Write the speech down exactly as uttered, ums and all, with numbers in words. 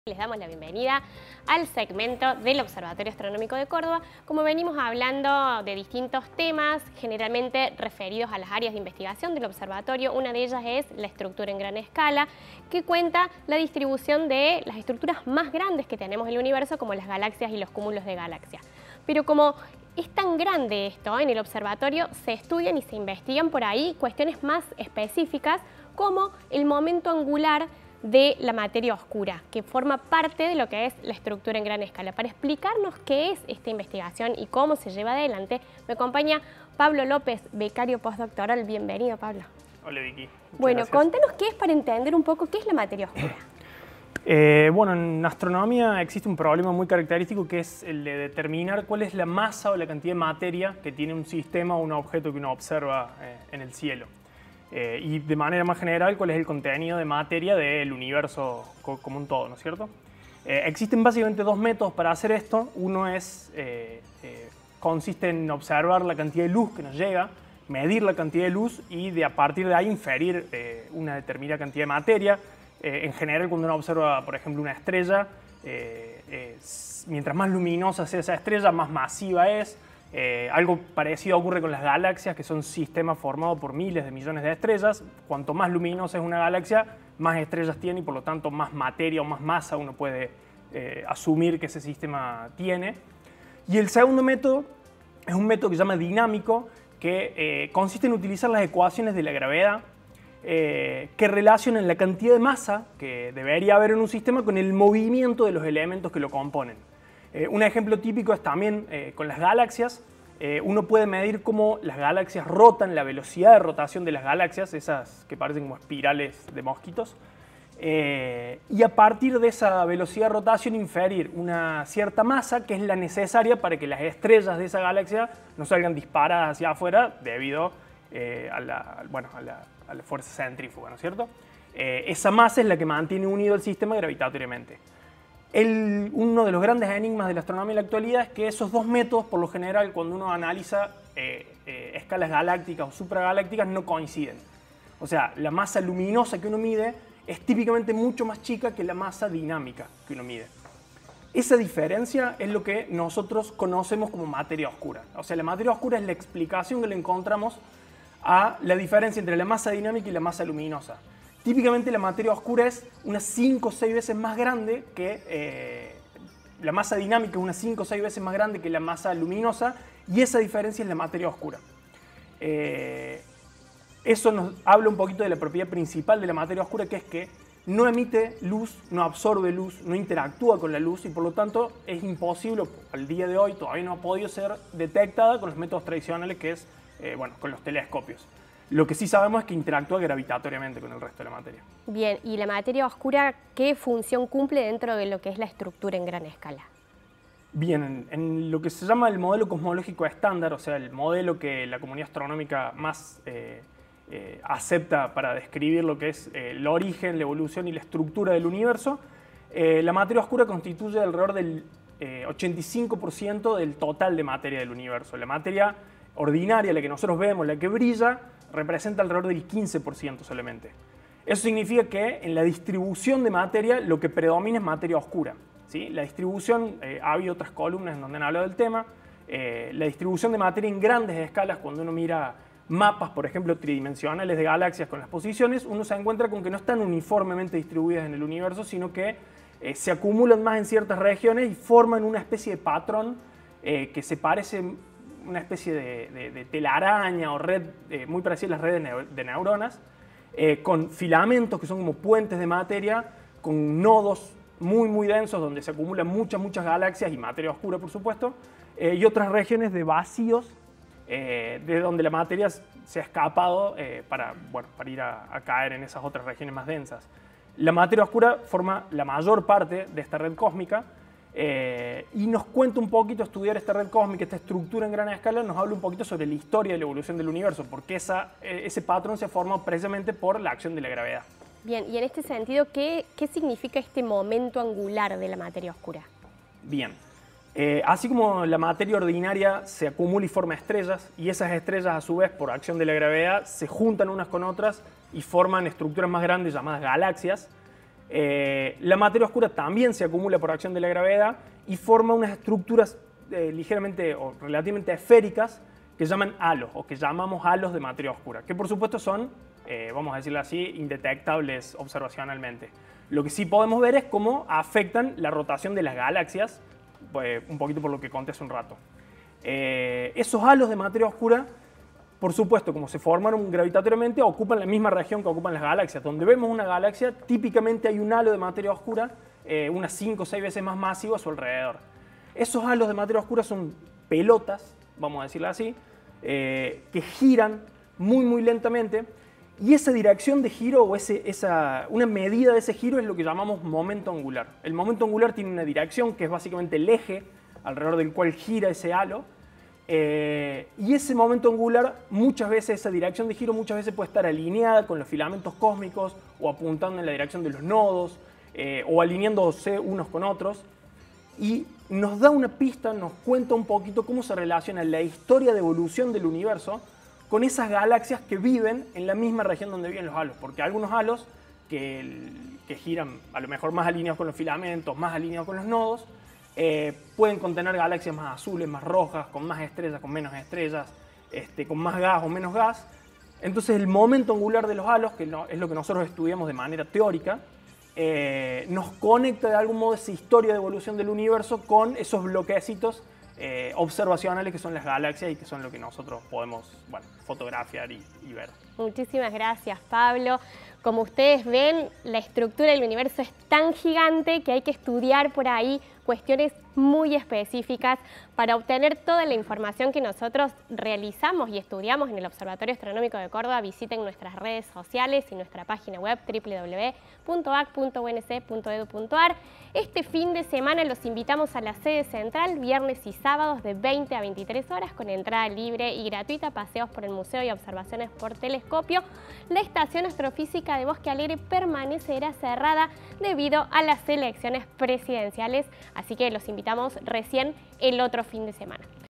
Les damos la bienvenida al segmento del Observatorio Astronómico de Córdoba. Como venimos hablando de distintos temas, generalmente referidos a las áreas de investigación del observatorio, una de ellas es la estructura en gran escala, que cuenta la distribución de las estructuras más grandes que tenemos en el universo, como las galaxias y los cúmulos de galaxias. Pero como es tan grande esto, en el observatorio se estudian y se investigan por ahí cuestiones más específicas, como el momento angular de la materia oscura, que forma parte de lo que es la estructura en gran escala. Para explicarnos qué es esta investigación y cómo se lleva adelante, me acompaña Pablo López, becario postdoctoral. Bienvenido, Pablo. Hola, Vicky. Muchas bueno, gracias. Contanos qué es para entender un poco qué es la materia oscura. Eh, bueno, en astronomía existe un problema muy característico que es el de determinar cuál es la masa o la cantidad de materia que tiene un sistema o un objeto que uno observa eh, en el cielo. Eh, y de manera más general, cuál es el contenido de materia del universo co como un todo, ¿no es cierto? Eh, existen básicamente dos métodos para hacer esto. Uno es, eh, eh, consiste en observar la cantidad de luz que nos llega, medir la cantidad de luz y de, a partir de ahí inferir eh, una determinada cantidad de materia. Eh, en general, cuando uno observa, por ejemplo, una estrella, eh, eh, mientras más luminosa sea esa estrella, más masiva es. Eh, algo parecido ocurre con las galaxias, que son sistemas formados por miles de millones de estrellas. Cuanto más luminosa es una galaxia, más estrellas tiene y por lo tanto más materia o más masa uno puede eh, asumir que ese sistema tiene. Y el segundo método es un método que se llama dinámico, que eh, consiste en utilizar las ecuaciones de la gravedad eh, que relacionan la cantidad de masa que debería haber en un sistema con el movimiento de los elementos que lo componen. Eh, un ejemplo típico es también eh, con las galaxias. Eh, uno puede medir cómo las galaxias rotan, la velocidad de rotación de las galaxias, esas que parecen como espirales de mosquitos, eh, y a partir de esa velocidad de rotación inferir una cierta masa que es la necesaria para que las estrellas de esa galaxia no salgan disparadas hacia afuera debido eh, a, la, bueno, a, la, a la fuerza centrífuga, ¿no es cierto? Eh, esa masa es la que mantiene unido el sistema gravitatoriamente. El, uno de los grandes enigmas de la astronomía en la actualidad es que esos dos métodos, por lo general, cuando uno analiza eh, eh, escalas galácticas o supragalácticas, no coinciden. O sea, la masa luminosa que uno mide es típicamente mucho más chica que la masa dinámica que uno mide. Esa diferencia es lo que nosotros conocemos como materia oscura. O sea, la materia oscura es la explicación que le encontramos a la diferencia entre la masa dinámica y la masa luminosa. Típicamente la materia oscura es unas cinco o seis veces más grande que eh, la masa dinámica, es unas cinco o seis veces más grande que la masa luminosa, y esa diferencia es la materia oscura. Eh, eso nos habla un poquito de la propiedad principal de la materia oscura, que es que no emite luz, no absorbe luz, no interactúa con la luz y por lo tanto es imposible, al día de hoy todavía no ha podido ser detectada con los métodos tradicionales, que es eh, bueno, con los telescopios. Lo que sí sabemos es que interactúa gravitatoriamente con el resto de la materia. Bien, ¿y la materia oscura qué función cumple dentro de lo que es la estructura en gran escala? Bien, en, en lo que se llama el modelo cosmológico estándar, o sea, el modelo que la comunidad astronómica más eh, eh, acepta para describir lo que es eh, el origen, la evolución y la estructura del universo, eh, la materia oscura constituye alrededor del eh, ochenta y cinco por ciento del total de materia del universo. La materia ordinaria, la que nosotros vemos, la que brilla, representa alrededor del quince por ciento solamente. Eso significa que en la distribución de materia lo que predomina es materia oscura, ¿sí? La distribución, eh, ha habido otras columnas en donde han hablado del tema, eh, la distribución de materia en grandes escalas, cuando uno mira mapas, por ejemplo, tridimensionales de galaxias con las posiciones, uno se encuentra con que no están uniformemente distribuidas en el universo, sino que eh, se acumulan más en ciertas regiones y forman una especie de patrón eh, que se parece una especie de, de, de telaraña o red eh, muy parecida a las redes de, de neuronas, eh, con filamentos que son como puentes de materia, con nodos muy muy densos donde se acumulan muchas muchas galaxias y materia oscura, por supuesto, eh, y otras regiones de vacíos eh, de donde la materia se ha escapado eh, para, bueno, para ir a, a caer en esas otras regiones más densas. La materia oscura forma la mayor parte de esta red cósmica. Eh, y nos cuenta un poquito, estudiar esta red cósmica, esta estructura en gran escala, nos habla un poquito sobre la historia de la evolución del universo, porque esa, ese patrón se ha formado precisamente por la acción de la gravedad. Bien, y en este sentido, ¿qué, qué significa este momento angular de la materia oscura? Bien, eh, así como la materia ordinaria se acumula y forma estrellas, y esas estrellas a su vez por acción de la gravedad se juntan unas con otras y forman estructuras más grandes llamadas galaxias, Eh, la materia oscura también se acumula por acción de la gravedad y forma unas estructuras eh, ligeramente o relativamente esféricas que llaman halos o que llamamos halos de materia oscura, que por supuesto son, eh, vamos a decirlo así, indetectables observacionalmente. Lo que sí podemos ver es cómo afectan la rotación de las galaxias, pues, un poquito por lo que conté hace un rato. Eh, esos halos de materia oscura, por supuesto, como se formaron gravitatoriamente, ocupan la misma región que ocupan las galaxias. Donde vemos una galaxia, típicamente hay un halo de materia oscura eh, unas cinco o seis veces más masivo a su alrededor. Esos halos de materia oscura son pelotas, vamos a decirlo así, eh, que giran muy, muy lentamente. Y esa dirección de giro, o ese, esa, una medida de ese giro, es lo que llamamos momento angular. El momento angular tiene una dirección que es básicamente el eje alrededor del cual gira ese halo. Eh, y ese momento angular, muchas veces, esa dirección de giro muchas veces puede estar alineada con los filamentos cósmicos o apuntando en la dirección de los nodos eh, o alineándose unos con otros. Y nos da una pista, nos cuenta un poquito cómo se relaciona la historia de evolución del universo con esas galaxias que viven en la misma región donde viven los halos. Porque algunos halos que, que giran a lo mejor más alineados con los filamentos, más alineados con los nodos, Eh, pueden contener galaxias más azules, más rojas, con más estrellas, con menos estrellas, este, con más gas o menos gas. Entonces el momento angular de los halos, que no, es lo que nosotros estudiamos de manera teórica, eh, nos conecta de algún modo esa historia de evolución del universo con esos bloquecitos eh, observacionales que son las galaxias y que son lo que nosotros podemos, bueno, fotografiar y, y ver. Muchísimas gracias, Pablo. Como ustedes ven, la estructura del universo es tan gigante que hay que estudiar por ahí cuestiones muy específicas para obtener toda la información que nosotros realizamos y estudiamos en el Observatorio Astronómico de Córdoba. Visiten nuestras redes sociales y nuestra página web doble u doble u doble u punto a c punto u n c punto e d u punto a r. Este fin de semana los invitamos a la sede central, viernes y sábados de veinte a veintitrés horas, con entrada libre y gratuita, paseos por el museo y observaciones por telescopio. La estación astrofísica de Bosque Alegre permanecerá cerrada debido a las elecciones presidenciales, así que los invitamos recién el otro fin de semana.